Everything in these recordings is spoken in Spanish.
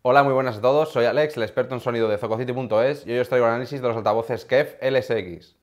Hola, muy buenas a todos, soy Alex, el experto en sonido de Zococity.es y hoy os traigo el análisis de los altavoces KEF LSX.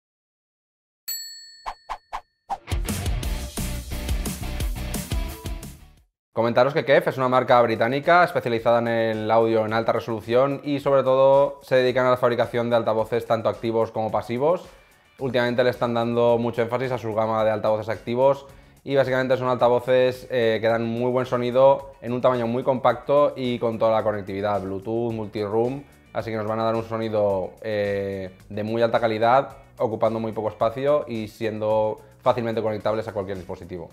Comentaros que KEF es una marca británica especializada en el audio en alta resolución y sobre todo se dedican a la fabricación de altavoces tanto activos como pasivos. Últimamente le están dando mucho énfasis a su gama de altavoces activos y básicamente son altavoces que dan muy buen sonido en un tamaño muy compacto y con toda la conectividad, Bluetooth, multiroom, así que nos van a dar un sonido de muy alta calidad, ocupando muy poco espacio y siendo fácilmente conectables a cualquier dispositivo.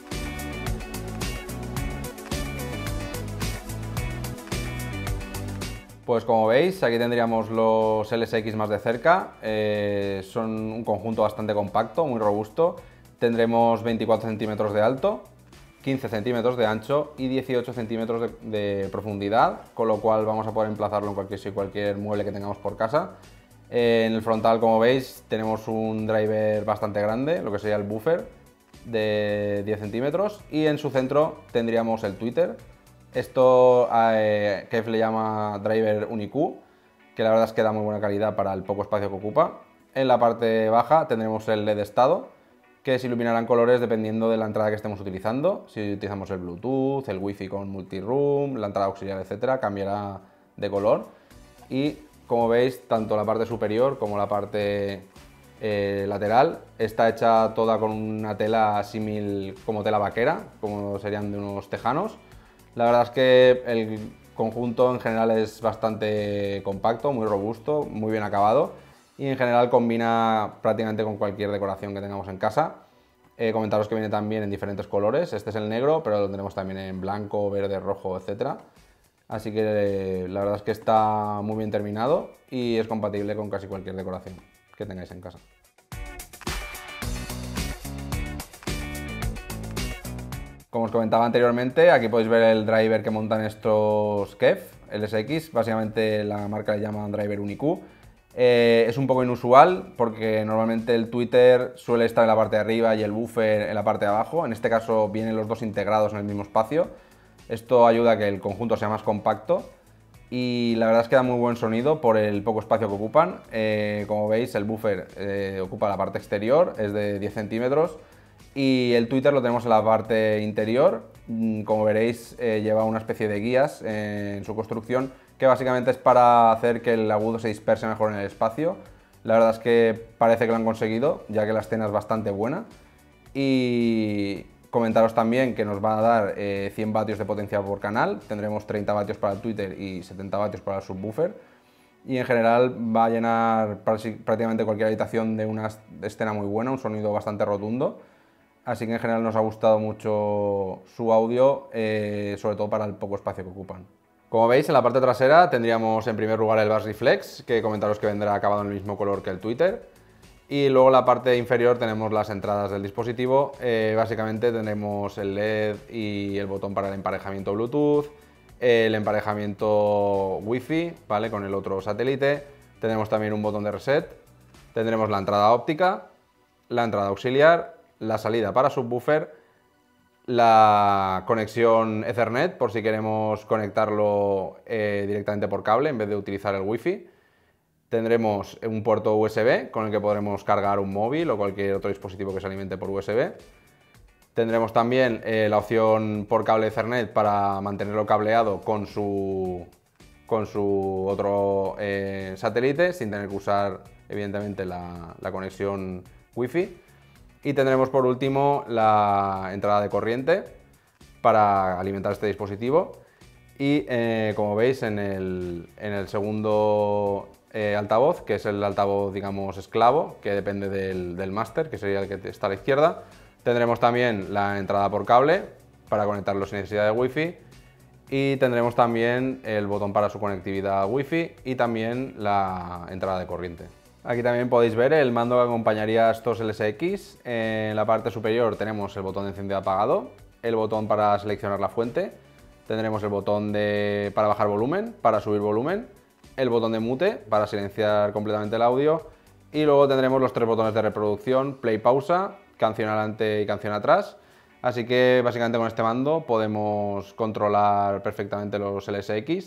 Pues como veis, aquí tendríamos los LSX más de cerca, son un conjunto bastante compacto, muy robusto. Tendremos 24 centímetros de alto, 15 centímetros de ancho y 18 centímetros de profundidad, con lo cual vamos a poder emplazarlo en cualquier mueble que tengamos por casa. En el frontal, como veis, tenemos un driver bastante grande, lo que sería el buffer de 10 centímetros, y en su centro tendríamos el tweeter. Esto KEF le llama driver UniQ, que la verdad es que da muy buena calidad para el poco espacio que ocupa. En la parte baja tendremos el LED estado, que se iluminarán colores dependiendo de la entrada que estemos utilizando. Si utilizamos el Bluetooth, el Wi-Fi con multiroom, la entrada auxiliar, etcétera, cambiará de color. Y como veis, tanto la parte superior como la parte lateral está hecha toda con una tela símil como tela vaquera, como serían de unos tejanos. La verdad es que el conjunto en general es bastante compacto, muy robusto, muy bien acabado y en general combina prácticamente con cualquier decoración que tengamos en casa. Comentaros que viene también en diferentes colores, este es el negro, pero lo tenemos también en blanco, verde, rojo, etc. Así que la verdad es que está muy bien terminado y es compatible con casi cualquier decoración que tengáis en casa. Como os comentaba anteriormente, aquí podéis ver el driver que montan estos KEF LSX, básicamente la marca le llama driver UniQ. Es un poco inusual porque normalmente el tweeter suele estar en la parte de arriba y el buffer en la parte de abajo. En este caso vienen los dos integrados en el mismo espacio. Esto ayuda a que el conjunto sea más compacto y la verdad es que da muy buen sonido por el poco espacio que ocupan. Como veis, el buffer ocupa la parte exterior, es de 10 centímetros y el tweeter lo tenemos en la parte interior. Como veréis, lleva una especie de guías en su construcción que básicamente es para hacer que el agudo se disperse mejor en el espacio. La verdad es que parece que lo han conseguido, ya que la escena es bastante buena. Y comentaros también que nos va a dar 100 vatios de potencia por canal, tendremos 30 vatios para el tweeter y 70 vatios para el subwoofer. Y en general va a llenar prácticamente cualquier habitación de una escena muy buena, un sonido bastante rotundo. Así que en general nos ha gustado mucho su audio, sobre todo para el poco espacio que ocupan. Como veis, en la parte trasera tendríamos en primer lugar el Bass Reflex, que comentaros que vendrá acabado en el mismo color que el tweeter. Y luego en la parte inferior tenemos las entradas del dispositivo. Básicamente tendremos el LED y el botón para el emparejamiento Bluetooth, el emparejamiento Wi-Fi, ¿vale? Con el otro satélite. Tendremos también un botón de reset. Tendremos la entrada óptica, la entrada auxiliar, la salida para subwoofer, la conexión Ethernet por si queremos conectarlo directamente por cable en vez de utilizar el Wi-Fi. Tendremos un puerto USB con el que podremos cargar un móvil o cualquier otro dispositivo que se alimente por USB. Tendremos también la opción por cable Ethernet para mantenerlo cableado con su otro satélite sin tener que usar evidentemente la conexión Wi-Fi. Y tendremos por último la entrada de corriente para alimentar este dispositivo. Y como veis en el segundo altavoz, que es el altavoz digamos esclavo, que depende del máster, que sería el que está a la izquierda, tendremos también la entrada por cable para conectarlo sin necesidad de Wi-Fi y tendremos también el botón para su conectividad Wi-Fi y también la entrada de corriente. Aquí también podéis ver el mando que acompañaría a estos LSX. En la parte superior tenemos el botón de encendido apagado, el botón para seleccionar la fuente, tendremos el botón para bajar volumen, para subir volumen, el botón de mute para silenciar completamente el audio y luego tendremos los tres botones de reproducción, play, pausa, canción adelante y canción atrás. Así que básicamente con este mando podemos controlar perfectamente los LSX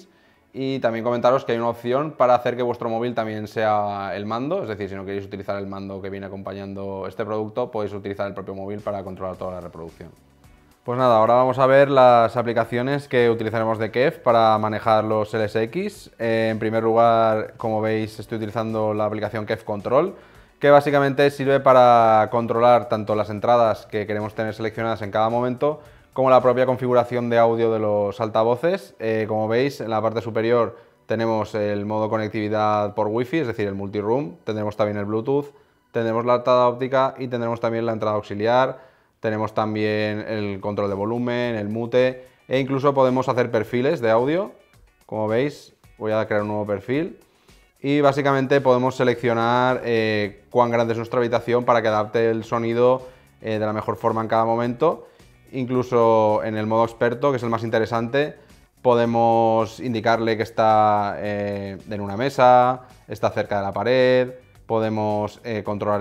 Y también comentaros que hay una opción para hacer que vuestro móvil también sea el mando, es decir, si no queréis utilizar el mando que viene acompañando este producto, podéis utilizar el propio móvil para controlar toda la reproducción. Pues nada, ahora vamos a ver las aplicaciones que utilizaremos de Kef para manejar los LSX. En primer lugar, como veis, estoy utilizando la aplicación Kef Control, que básicamente sirve para controlar tanto las entradas que queremos tener seleccionadas en cada momento, como la propia configuración de audio de los altavoces. Como veis, en la parte superior tenemos el modo conectividad por Wi-Fi, es decir, el multiroom, tendremos también el Bluetooth, tendremos la entrada óptica y tendremos también la entrada auxiliar, tenemos también el control de volumen, el mute e incluso podemos hacer perfiles de audio. Como veis, voy a crear un nuevo perfil y básicamente podemos seleccionar cuán grande es nuestra habitación para que adapte el sonido de la mejor forma en cada momento. Incluso en el modo experto, que es el más interesante, podemos indicarle que está en una mesa, está cerca de la pared, podemos controlar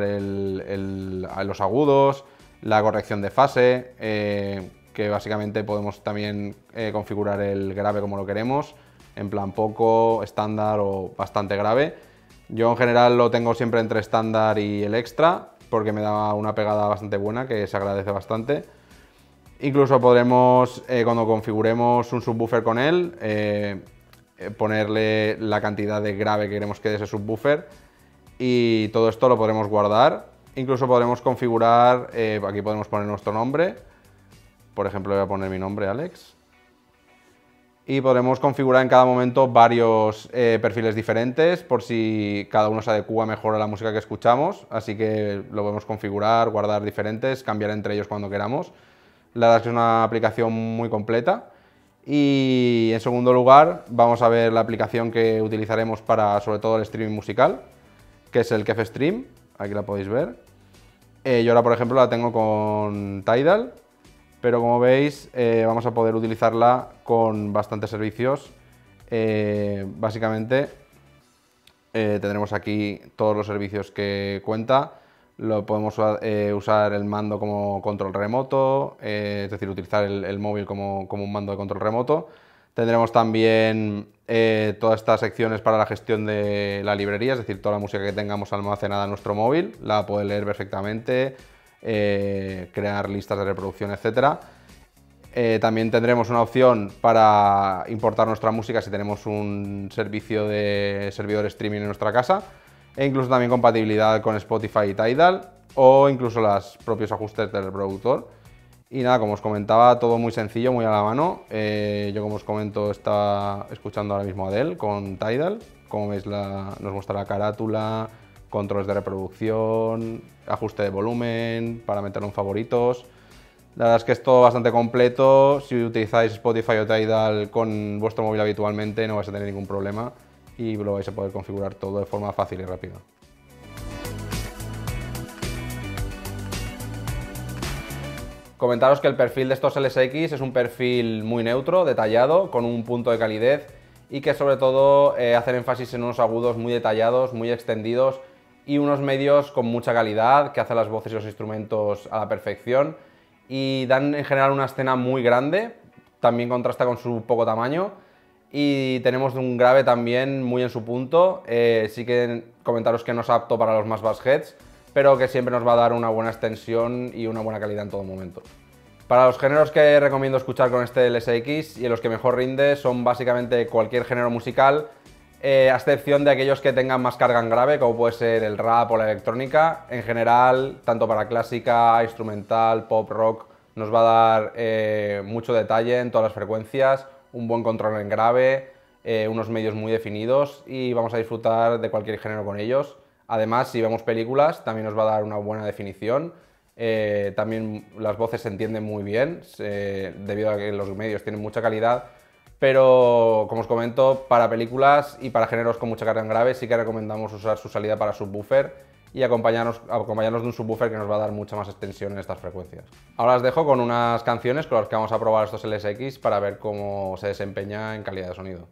los agudos, la corrección de fase, que básicamente podemos también configurar el grave como lo queremos, en plan poco, estándar o bastante grave. Yo en general lo tengo siempre entre estándar y el extra, porque me da una pegada bastante buena, que se agradece bastante. Incluso podremos, cuando configuremos un subwoofer con él, ponerle la cantidad de grave que queremos que dé ese subwoofer y todo esto lo podremos guardar. Incluso podremos configurar, aquí podemos poner nuestro nombre, por ejemplo voy a poner mi nombre, Alex, y podremos configurar en cada momento varios perfiles diferentes por si cada uno se adecua mejor a la música que escuchamos, así que lo podemos configurar, guardar diferentes, cambiar entre ellos cuando queramos. La verdad es que es una aplicación muy completa. Y en segundo lugar vamos a ver la aplicación que utilizaremos para sobre todo el streaming musical, que es el Kef Stream, aquí la podéis ver. Yo ahora por ejemplo la tengo con Tidal, pero como veis vamos a poder utilizarla con bastantes servicios. Básicamente tendremos aquí todos los servicios que cuenta. Podemos usar el mando como control remoto, es decir, utilizar el móvil como un mando de control remoto. Tendremos también todas estas secciones para la gestión de la librería, es decir, toda la música que tengamos almacenada en nuestro móvil, la puede leer perfectamente, crear listas de reproducción, etc. También tendremos una opción para importar nuestra música si tenemos un servicio de servidor streaming en nuestra casa. E incluso también compatibilidad con Spotify y Tidal o incluso los propios ajustes del reproductor. Y nada, como os comentaba, todo muy sencillo, muy a la mano. Yo, como os comento, estaba escuchando ahora mismo a Adele con Tidal. Como veis, nos muestra la carátula, controles de reproducción, ajuste de volumen para meterlo en favoritos. La verdad es que es todo bastante completo. Si utilizáis Spotify o Tidal con vuestro móvil habitualmente, no vais a tener ningún problema y lo vais a poder configurar todo de forma fácil y rápida. Comentaros que el perfil de estos LSX es un perfil muy neutro, detallado, con un punto de calidez y que sobre todo hacen énfasis en unos agudos muy detallados, muy extendidos y unos medios con mucha calidad, que hacen las voces y los instrumentos a la perfección y dan en general una escena muy grande, también contrasta con su poco tamaño. Y tenemos un grave también muy en su punto, sí que comentaros que no es apto para los más bass heads, pero que siempre nos va a dar una buena extensión y una buena calidad en todo momento. Para los géneros que recomiendo escuchar con este LSX y en los que mejor rinde son básicamente cualquier género musical, a excepción de aquellos que tengan más carga en grave, como puede ser el rap o la electrónica. En general, tanto para clásica, instrumental, pop, rock, nos va a dar mucho detalle en todas las frecuencias, un buen control en grave, unos medios muy definidos y vamos a disfrutar de cualquier género con ellos. Además, si vemos películas, también nos va a dar una buena definición. También las voces se entienden muy bien, debido a que los medios tienen mucha calidad. Pero, como os comento, para películas y para géneros con mucha carga en grave sí que recomendamos usar su salida para subwoofer y acompañarnos de un subwoofer que nos va a dar mucha más extensión en estas frecuencias. Ahora os dejo con unas canciones con las que vamos a probar estos LSX para ver cómo se desempeña en calidad de sonido.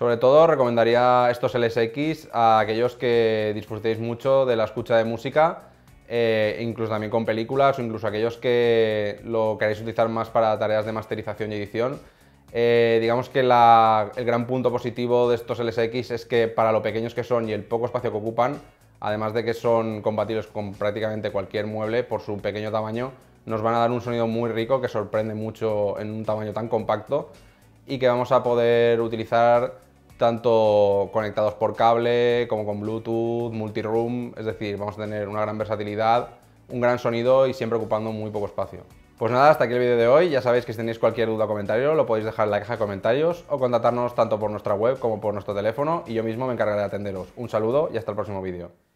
Sobre todo recomendaría estos LSX a aquellos que disfrutéis mucho de la escucha de música, incluso también con películas, o incluso aquellos que lo queréis utilizar más para tareas de masterización y edición. Digamos que el gran punto positivo de estos LSX es que para lo pequeños que son y el poco espacio que ocupan, además de que son compatibles con prácticamente cualquier mueble por su pequeño tamaño, nos van a dar un sonido muy rico que sorprende mucho en un tamaño tan compacto y que vamos a poder utilizar tanto conectados por cable como con Bluetooth, multiroom, es decir, vamos a tener una gran versatilidad, un gran sonido y siempre ocupando muy poco espacio. Pues nada, hasta aquí el vídeo de hoy. Ya sabéis que si tenéis cualquier duda o comentario lo podéis dejar en la caja de comentarios o contactarnos tanto por nuestra web como por nuestro teléfono y yo mismo me encargaré de atenderos. Un saludo y hasta el próximo vídeo.